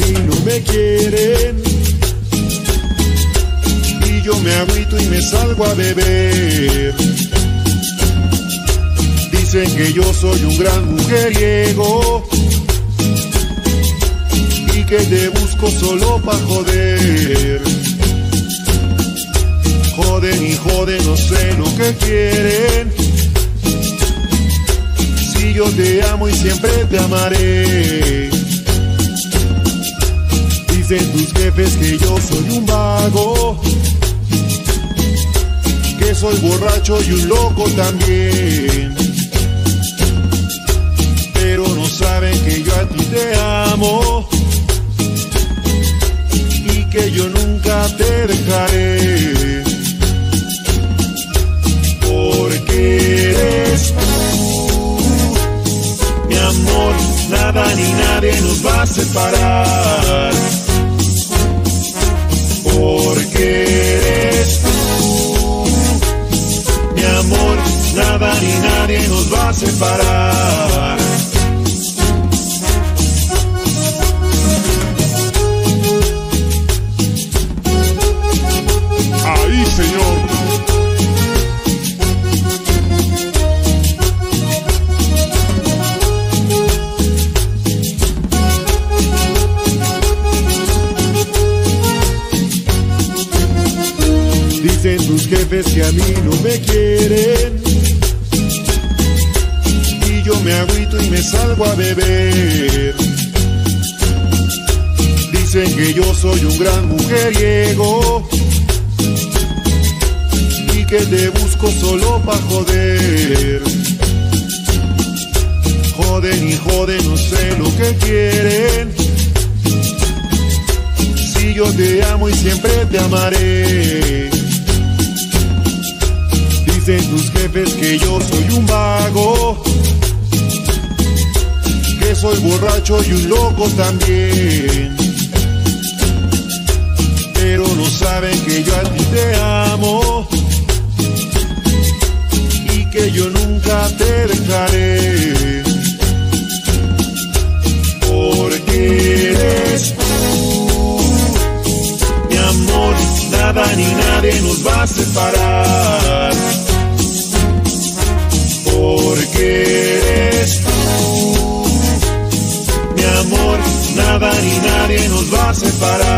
mí no me quieren, y yo me agüito y me salgo a beber. Dicen que yo soy un gran mujeriego y que te busco solo pa' joder. Joden y joden, no sé lo que quieren. Si yo te amo y siempre te amaré. Dicen tus jefes que yo soy un vago, que soy borracho y un loco también. Pero no saben que yo a ti te amo y que yo nunca te dejaré. Porque eres tú, mi amor, nada ni nadie nos va a separar. Porque eres tú, mi amor, nada ni nadie nos va a separar. Ahí, señor. Dicen tus jefes que a mí no me quieren, y yo me agüito y me salgo a beber. Dicen que yo soy un gran mujeriego y que te busco solo pa' joder. Joden y joden, no sé lo que quieren. Si yo te amo y siempre te amaré. Dicen tus jefes que yo soy un vago, que soy borracho y un loco también. Pero no saben que yo a ti te amo y que yo nunca te dejaré. Porque eres tú, mi amor, nada ni nadie nos va a separar. Porque eres tú, mi amor, nada ni nadie nos va a separar.